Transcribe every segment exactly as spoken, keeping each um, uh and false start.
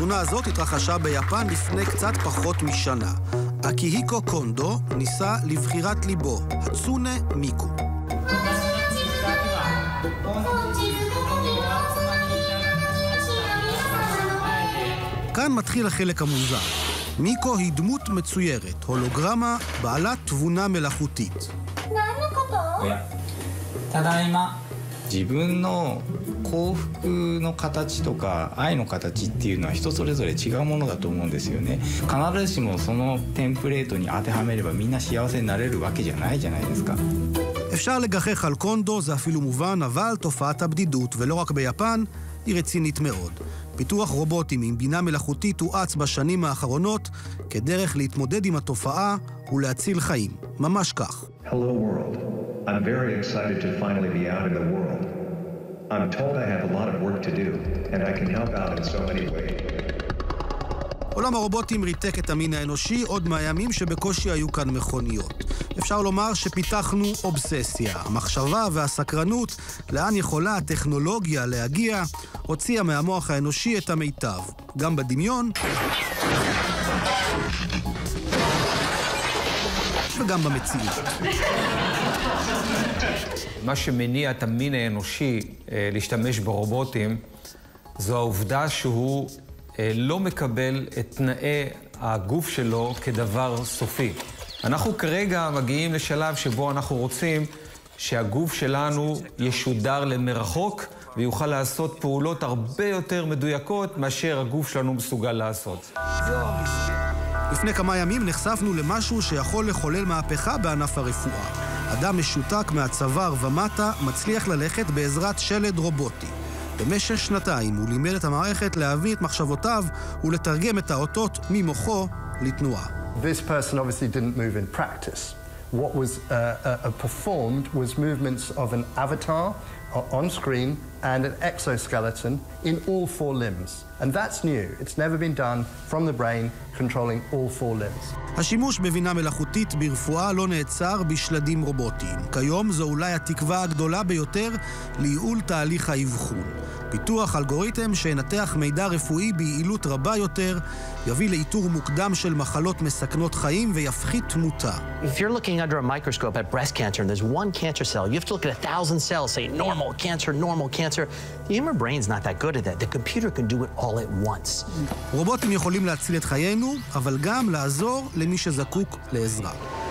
התאונה הזאת התרחשה ביפן לפני קצת פחות משנה. אקיהיקו קונדו ניסה לבחירת ליבו, הצונה מיקו. כאן מתחיל החלק המוזר. מיקו היא דמות מצוירת, הולוגרמה בעלת תבונה מלאכותית. ただいま。自分の幸福の形とか愛の形っていうのは人それぞれ違うものだと思うんですよね。必ずしもそのテンプレートに当てはめればみんな幸せになれるわけじゃないじゃないですか。 אפשר לגחך על קונדו, זה אפילו מובן, אבל תופעת הבדידות, ולא רק ביפן, היא רצינית מאוד. פיתוח רובוטים עם בינה מלאכותית הואץ בשנים האחרונות כדרך להתמודד עם התופעה ולהציל חיים. ממש כך. Hello world. I'm very excited to finally be out in the world. I'm told I have a lot of work to do, and I can help out in so many ways. עולם הרובוטים ריתק את המין האנושי עוד מהימים שבקושי היו כאן מכוניות. אפשר לומר שפיתחנו אובססיה. המחשבה והסקרנות, לאן יכולה הטכנולוגיה להגיע, הוציאה מהמוח האנושי את המיטב. גם בדמיון וגם במציאות. מה שמניע את המין האנושי להשתמש ברובוטים, זו העובדה שהוא לא מקבל את תנאי הגוף שלו כדבר סופי. אנחנו כרגע מגיעים לשלב שבו אנחנו רוצים שהגוף שלנו ישודר למרחוק ויוכל לעשות פעולות הרבה יותר מדויקות מאשר הגוף שלנו מסוגל לעשות. לפני כמה ימים נחשפנו למשהו שיכול לחולל מהפכה בענף הרפואה. אדם משותק מהצוואר ומטה מצליח ללכת בעזרת שלד רובוטי. במשך שנתיים הוא לימד את המערכת להביא את מחשבותיו ולתרגם את האותות ממוחו לתנועה. This person obviously didn't move in practice. What was uh, uh, performed was movements of an avatar on screen and an exoskeleton in all four limbs. And that's new. It's never been done from the brain controlling all four limbs. השימוש בבינה מלאכותית ברפואה לא נעצר בשלדים רובוטיים. כיום זו אולי התקווה הגדולה ביותר לייעול תהליך האבחון. פיתוח אלגוריתם שינתח מידע רפואי ביעילות רבה יותר, יביא לאיתור מוקדם של מחלות מסכנות חיים ויפחית תמותה. If you're looking under a microscope at breast cancer and there's one cancer cell, you have to look at a thousand cells, say normal cancer, normal cancer. The human brain's not that good at that. The computer can do it all at once. רובוטים יכולים להציל את חיינו, אבל גם לעזור למי שזקוק לעזרה.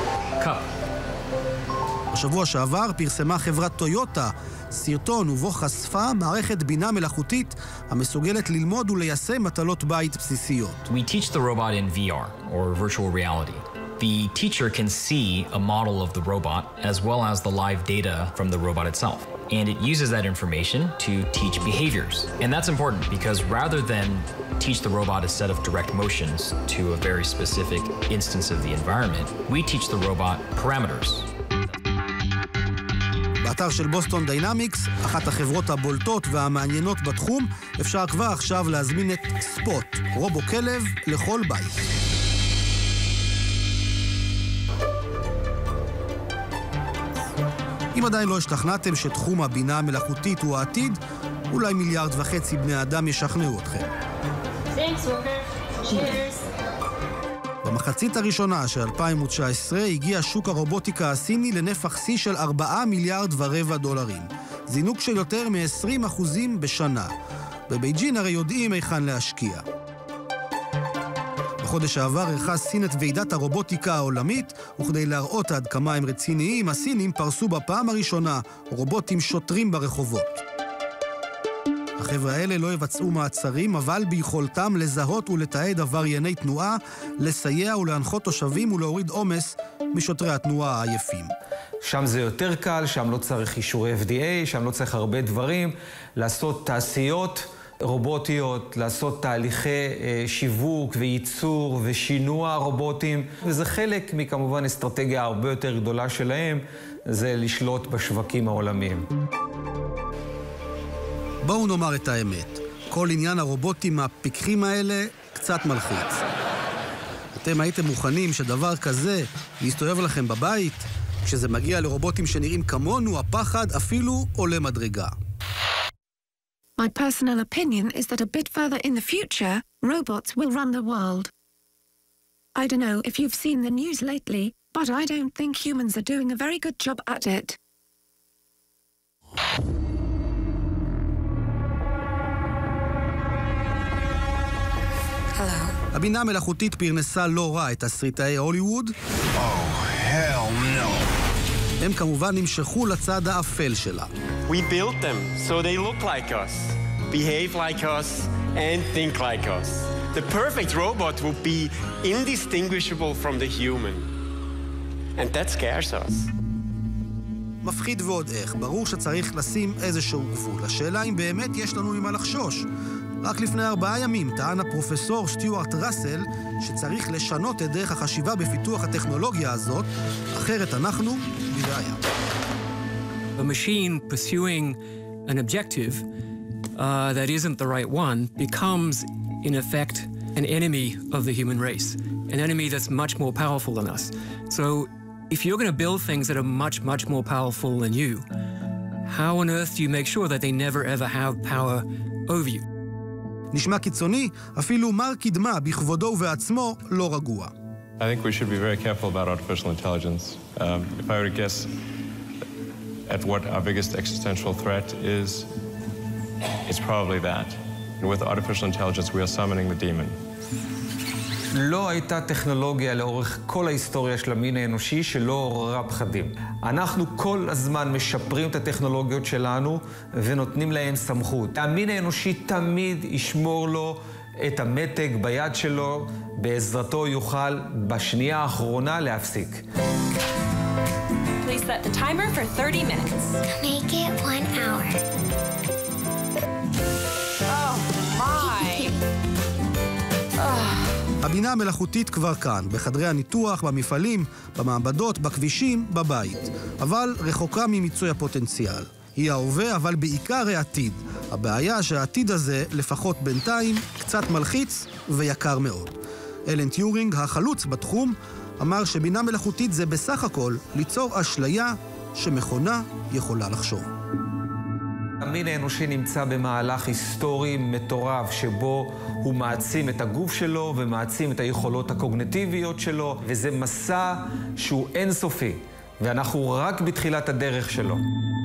בשבוע שעבר פרסמה חברת טויוטה סרטון ובו חשפה מערכת בינה מלאכותית המסוגלת ללמוד וליישם מטלות בית בסיסיות. We teach the robot in V R, or virtual reality. The teacher can see a model of the robot as well as the live data from the robot itself. And it uses that information to teach behaviors. And that's important because rather than teach the robot a set of direct motions to a very specific instance of the environment, we teach the robot parameters. באתר של בוסטון דיינמיקס, אחת החברות הבולטות והמעניינות בתחום, אפשר כבר עכשיו להזמין את ספוט, רובו כלב לכל בית. אם עדיין לא השתכנעתם שתחום הבינה המלאכותית הוא העתיד, אולי מיליארד וחצי בני אדם ישכנעו אתכם. Thanks, worker. Cheers. במחצית הראשונה של אלפיים תשע עשרה הגיע שוק הרובוטיקה הסיני לנפח שיא של ארבעה מיליארד ורבע דולרים. זינוק של יותר מ-עשרים אחוזים בשנה. בבייג'ין הרי יודעים היכן להשקיע. בחודש העבר ערכה סין את ועידת הרובוטיקה העולמית, וכדי להראות עד כמה הם רציניים, הסינים פרסו בפעם הראשונה רובוטים שוטרים ברחובות. החבר'ה האלה לא יבצעו מעצרים, אבל ביכולתם לזהות ולתעד עברייני תנועה, לסייע ולהנחות תושבים ולהוריד עומס משוטרי התנועה העייפים. שם זה יותר קל, שם לא צריך אישורי F D A, שם לא צריך הרבה דברים, לעשות תעשיות רובוטיות, לעשות תהליכי שיווק וייצור ושינוע רובוטים, וזה חלק מכמובן אסטרטגיה הרבה יותר גדולה שלהם, זה לשלוט בשווקים העולמיים. בואו נאמר את האמת, כל עניין הרובוטים הפיקחים האלה קצת מלחיץ. אתם הייתם מוכנים שדבר כזה יסתובב לכם בבית? כשזה מגיע לרובוטים שנראים כמונו, הפחד אפילו עולה מדרגה. My personal opinion is that a bit further in the future, robots will run the world. I don't know if you've seen the news lately, but I don't think humans are doing a very good job at it. Hello. הבינה המלאכותית פרנסה לא רע את תסריטאי הוליווד. Oh, hell no. הם כמובן נמשכו לצד האפל שלה. We built them so they look like us, behave like us, and think like us. The perfect robot would be indistinguishable from the human. And that scares us. מפחיד ועוד איך. ברור שצריך לשים איזשהו גבול. השאלה אם באמת יש לנו ממה לחשוש. רק לפני ארבעה ימים טען הפרופסור סטיוארט ראסל שצריך לשנות את דרך החשיבה בפיתוח הטכנולוגיה הזאת, אחרת אנחנו בבעיה. A machine pursuing an objective uh, that isn't the right one becomes, in effect, an enemy of the human race, an enemy that's much more powerful than us. So if you're going to build things that are much, much more powerful than you, how on earth do you make sure that they never ever have power over you? נשמע קיצוני, אפילו מר קדמה בכבודו ובעצמו לא רגוע. I think we should be very careful about artificial intelligence. Um, if I were to guess at what our biggest existential threat is, it's probably that. And with artificial intelligence, we are summoning the demon. לא הייתה טכנולוגיה לאורך כל ההיסטוריה של המין האנושי שלא עוררה פחדים. אנחנו כל הזמן משפרים את הטכנולוגיות שלנו ונותנים להם סמכות. המין האנושי תמיד ישמור לו את המתג ביד שלו, בעזרתו יוכל בשנייה האחרונה להפסיק. Please set the timer for thirty minutes. Make it one hour. Oh my. הבינה המלאכותית כבר כאן, בחדרי הניתוח, במפעלים, במעבדות, בכבישים, בבית. אבל רחוקה ממיצוי הפוטנציאל. היא ההווה, אבל בעיקר העתיד. הבעיה שהעתיד הזה, לפחות בינתיים, קצת מלחיץ ויקר מאוד. אלן טיורינג, החלוץ בתחום, אמר שבינה מלאכותית זה בסך הכל ליצור אשליה שמכונה יכולה לחשוב. המין האנושי נמצא במהלך היסטורי מטורף שבו הוא מעצים את הגוף שלו ומעצים את היכולות הקוגניטיביות שלו, וזה מסע שהוא אינסופי, ואנחנו רק בתחילת הדרך שלו.